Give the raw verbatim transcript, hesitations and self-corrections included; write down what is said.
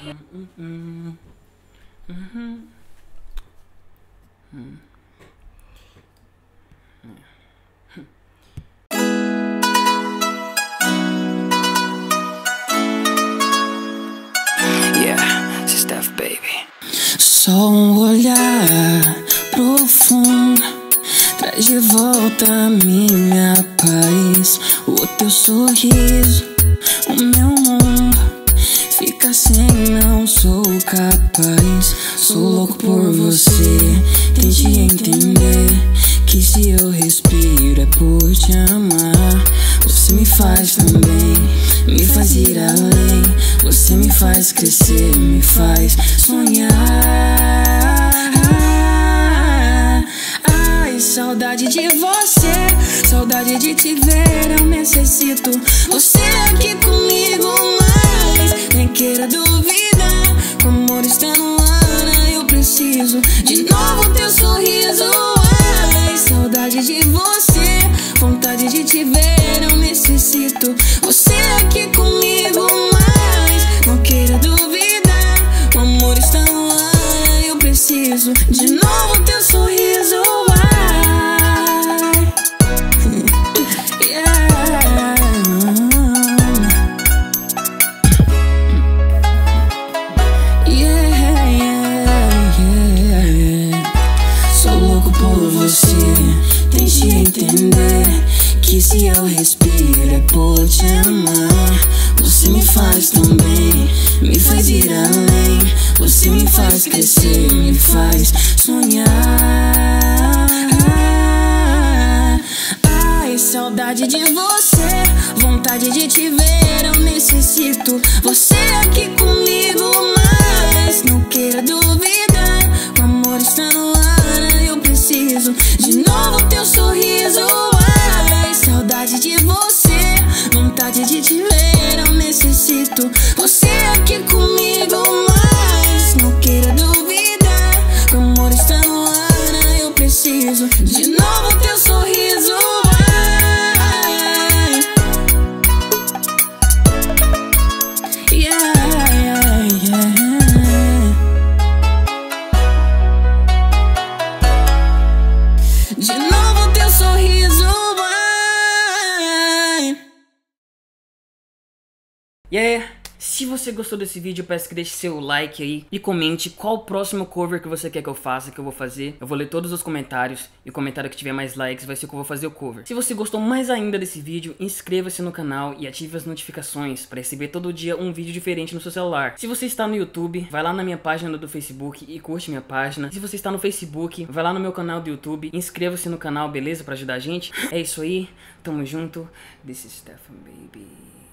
Yeah, Steph, baby. Só um olhar profundo traz de volta a minha paz. O teu sorriso, o meu mundo fica sem, não sou capaz. Sou louco por você, tente entender que se eu respiro é por te amar. Você me faz também, me faz ir além. Você me faz crescer, me faz sonhar. Ai, saudade de você, saudade de te ver. Eu necessito você aqui comigo, mas nem queira duvidar. O amor está no ar, eu preciso de novo teu sorriso. Ai, saudade de você, vontade de te ver. Eu necessito você aqui comigo, mas não queira duvidar. O amor está no ar, eu preciso de novo teu sorriso. Ai, yeah. Yeah, yeah, yeah. Sou louco por você, tente entender que se eu respiro é por te amar. Você me faz também, me faz ir além. Você me faz crescer, me faz sonhar. Ai, saudade de você, vontade de te ver. Eu necessito você aqui comigo, mas não queira duvidar. O amor está no ar, eu preciso de novo teu sorriso. Ai, saudade de você, vontade de te ver. Eu necessito você aqui comigo, mas não queira duvidar. O amor está no ar, eu preciso de novo teu sorriso. Ai, yeah, yeah, yeah. De novo teu sorriso. E aí, se você gostou desse vídeo, eu peço que deixe seu like aí e comente qual o próximo cover que você quer que eu faça, que eu vou fazer. Eu vou ler todos os comentários e o comentário que tiver mais likes vai ser o que eu vou fazer o cover. Se você gostou mais ainda desse vídeo, inscreva-se no canal e ative as notificações para receber todo dia um vídeo diferente no seu celular. Se você está no YouTube, vai lá na minha página do Facebook e curte minha página. Se você está no Facebook, vai lá no meu canal do YouTube, inscreva-se no canal, beleza? Para ajudar a gente. É isso aí, tamo junto. This is Steph, baby.